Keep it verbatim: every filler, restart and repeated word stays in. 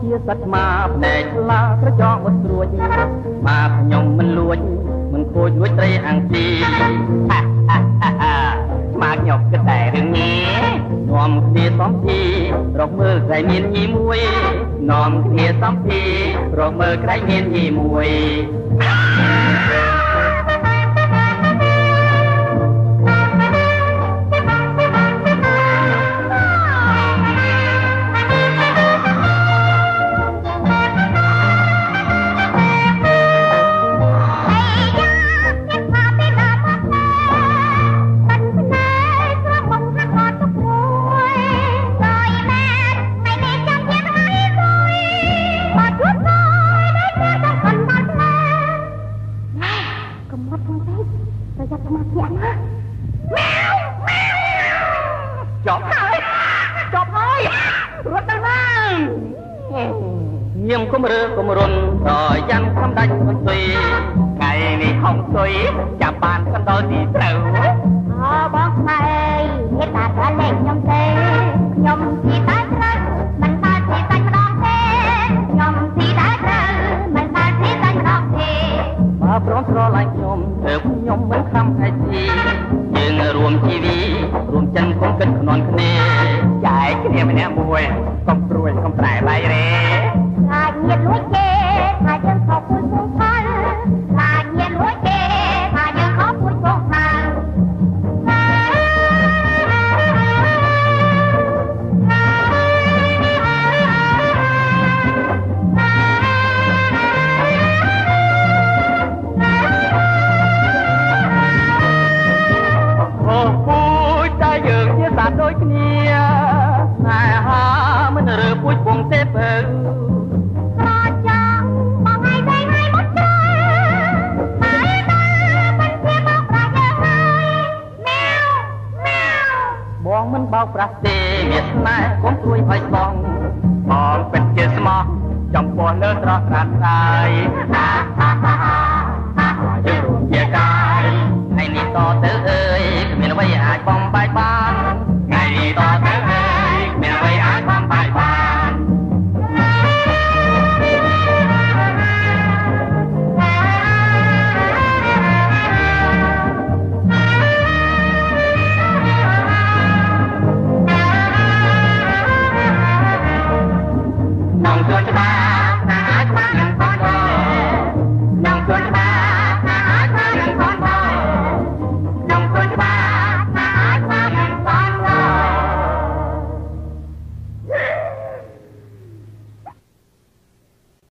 ជាសត្វម៉ាផ្នែកឆ្លាក្រចកមិនស្រួចម៉ាខ្ញុំមិនលួចមិនខូចលួចត្រីអាំងស៊ីម៉ាខ្ញុំគិតតែរឿងនេះនាំគ្នាសំភីរកមើលក្រែងមានញីមួយនាំគ្នាសំភីរកមើលក្រែងមានញីមួយจบហើយចប់ហើយរត់ទៅណាញៀមកុំរើកុំរុនប្រយ៉ាំងកំដាច់មិនស្អីថ្ងៃនេះហុងស្អីចាប់បានកណ្ដោទីត្រូវអើបងស្មីហេតុតែតែលេងខ្ញុំទេខ្ញុំទីតែត្រូវមិនថាទីតែម្ដងទេខ្ញុំទីតែត្រូវមិនថាទីតែម្ដងទេបើព្រមស្រឡាញ់ខ្ញុំទើបខ្ញុំមិនខំតែទីយើងរួមជីវីរួមចិនកុំគិតខ្នន់គ្នាចែកគ្នាម្នាក់មួយកុំព្រួយកុំប្រែឡាយរេឡាញញៀនលួចគេថាយើងខកពួយពងផលឡាញញៀនលួចគេថាយើងខកពួយពងផលដូចគ្នាស្នេហាមិនរើពួយពងទេបើប្រចាំបងឲ្យតែឲ្យមកទៅហើយដល់មិនជាបោកប្រាស់យើងហើយម៉ែវម៉ែវបងមិនបោកប្រាស់ទេវាស្នេហ៍កុំព្រួយឲ្យបងបងពិតជាស្មោះចំពោះលើស្រស់ស្រាតស្រាយយើងរួមជាកាយថ្ងៃនេះតទៅអើយគ្មានអ្វីអាចបង